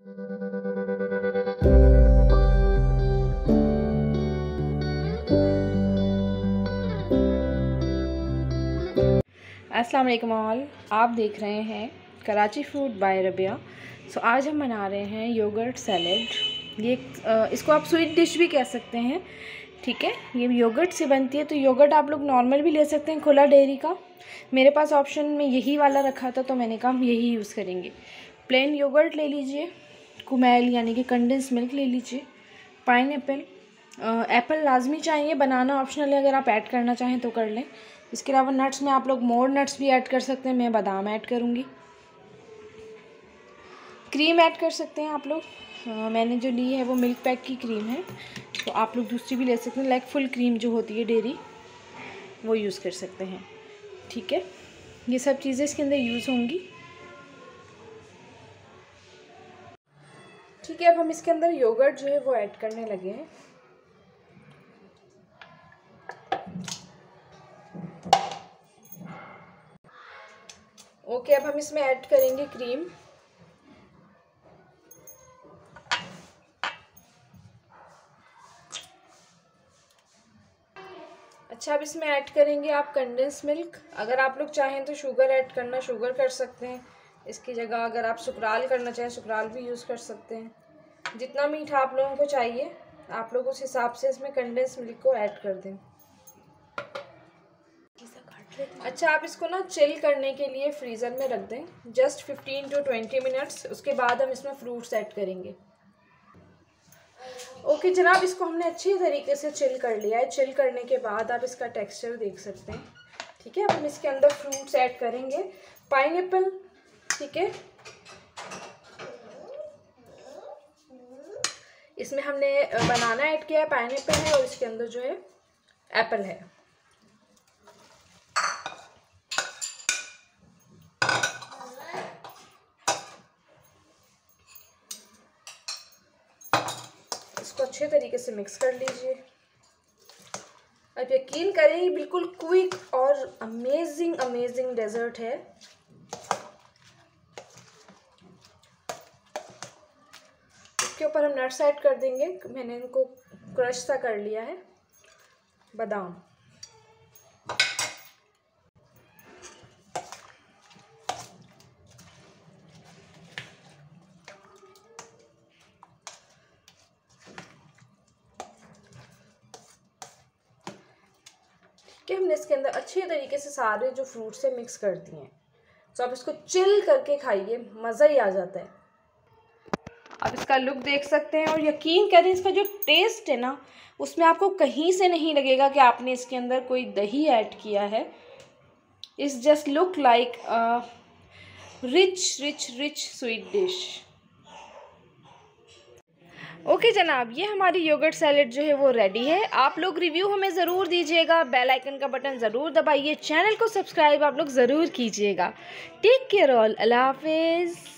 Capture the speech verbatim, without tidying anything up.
अस्सलाम वालेकुम ऑल, आप देख रहे हैं Karachi food by Rabia. So आज हम बना रहे हैं योगर्ट सैलेड। ये इसको आप स्वीट डिश भी कह सकते हैं, ठीक है। ये योगर्ट से बनती है, तो योगर्ट आप लोग नॉर्मल भी ले सकते हैं, खुला डेयरी का। मेरे पास ऑप्शन में यही वाला रखा था, तो मैंने कहा हम यही यूज़ करेंगे। प्लेन योगर्ट ले लीजिए, कुमेल यानी कि कंडेंस मिल्क ले लीजिए, पाइन एप्पल, एप्पल लाजमी चाहिए, बनाना ऑप्शनल है, अगर आप ऐड करना चाहें तो कर लें। इसके अलावा नट्स में आप लोग मोर नट्स भी ऐड कर सकते हैं, मैं बादाम ऐड करूँगी। क्रीम ऐड कर सकते हैं आप लोग, आ, मैंने जो ली है वो मिल्क पैक की क्रीम है, तो आप लोग दूसरी भी ले सकते हैं, लाइक फुल क्रीम जो होती है डेयरी, वो यूज़ कर सकते हैं, ठीक है। ये सब चीज़ें इसके अंदर यूज़ होंगी, ठीक है। अब हम इसके अंदर योगर्ट जो है वो ऐड करने लगे हैं। ओके, अब हम इसमें ऐड करेंगे क्रीम। अच्छा, अब इसमें ऐड करेंगे आप कंडेंस मिल्क। अगर आप लोग चाहें तो शुगर ऐड करना, शुगर कर सकते हैं इसकी जगह। अगर आप सुकराल करना चाहें, सुकराल भी यूज़ कर सकते हैं। जितना मीठा आप लोगों को चाहिए, आप लोग उस हिसाब से इसमें कंडेंस मिल्क को ऐड कर दें। अच्छा, आप इसको ना चिल करने के लिए फ्रीज़र में रख दें, just fifteen to twenty minutes. उसके बाद हम इसमें फ्रूट्स ऐड करेंगे। ओके जनाब, इसको हमने अच्छी तरीके से चिल कर लिया है। चिल करने के बाद आप इसका टेक्सचर देख सकते हैं, ठीक है। अब हम इसके अंदर फ्रूट्स ऐड करेंगे, पाइनएप्पल, ठीक है। इसमें हमने बनाना ऐड किया है, पाइनएप्पल है, और इसके अंदर जो है एप्पल है। इसको अच्छे तरीके से मिक्स कर लीजिए। अब यकीन करें, ये बिल्कुल क्विक और अमेजिंग अमेजिंग डेजर्ट है। इसके ऊपर हम नट्स ऐड कर देंगे। मैंने इनको क्रश सा कर लिया है, बादाम। कि हमने इसके अंदर अच्छे तरीके से सारे जो फ्रूट से मिक्स कर दिए हैं। तो आप इसको चिल करके खाइए, मज़ा ही आ जाता है। आप इसका लुक देख सकते हैं, और यकीन करें इसका जो टेस्ट है ना, उसमें आपको कहीं से नहीं लगेगा कि आपने इसके अंदर कोई दही ऐड किया है। It's just look like rich rich rich sweet dish. Okay जनाब, ये हमारी योगर्ट सैलेड जो है वो रेडी है। आप लोग रिव्यू हमें ज़रूर दीजिएगा, बेल आइकन का बटन ज़रूर दबाइए, चैनल को सब्सक्राइब आप लोग ज़रूर कीजिएगा। टेक केयर ऑल, अल्लाह हाफिज़।